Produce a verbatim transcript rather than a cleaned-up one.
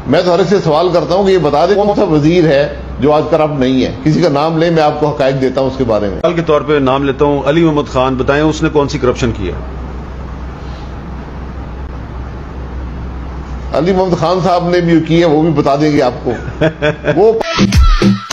मैं तो हर एक से सवाल करता हूँ कि ये बता दे कौन सा वजीर है जो आज करप्ट नहीं है। किसी का नाम ले, मैं आपको हकायक देता हूँ उसके बारे में। मिसाल के तौर पे नाम लेता हूँ अली मोहम्मद खान, बताएं उसने कौन सी करप्शन की है? अली मोहम्मद खान साहब ने भी की है, वो भी बता देंगे आपको। वो